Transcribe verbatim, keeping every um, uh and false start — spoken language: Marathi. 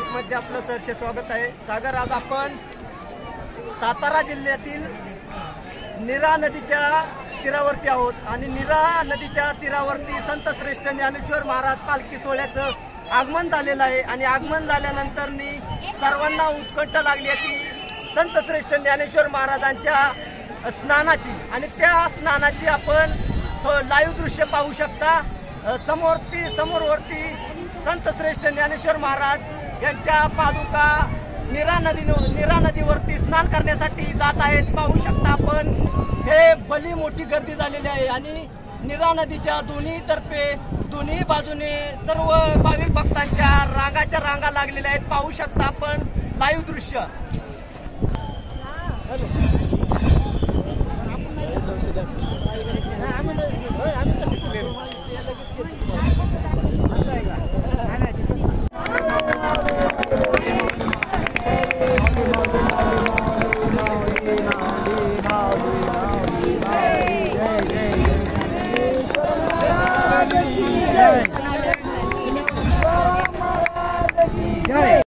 मध्ये आपलं सहर्ष स्वागत आहे। सागर, आज आपण सातारा जिल्ह्यातील नीरा नदीच्या तीरावरती आहोत आणि नीरा नदीच्या तीरावरती संत श्रेष्ठ ज्ञानेश्वर महाराज पालखी सोहळ्याचं आगमन झालेलं आहे आणि आगमन झाल्यानंतर सर्वांना उत्कंठ लागली आहे की संत श्रेष्ठ ज्ञानेश्वर महाराजांच्या स्नानाची, आणि त्या स्नानाची आपण लाईव्ह दृश्य पाहू शकता। समोरती समोरवरती संत श्रेष्ठ ज्ञानेश्वर महाराज यांच्या पादुका नीरा नदी नीरा नदीवरती स्नान करण्यासाठी जात आहेत। पाहू शकता आपण, हे भली मोठी गर्दी झालेली आहे आणि नीरा नदीच्या दोन्ही तर्फे दोन्ही बाजूने सर्व भाविक भक्तांच्या रांगाच्या रांगा लागलेल्या आहेत। पाहू शकता आपण लाईव्ह दृश्य।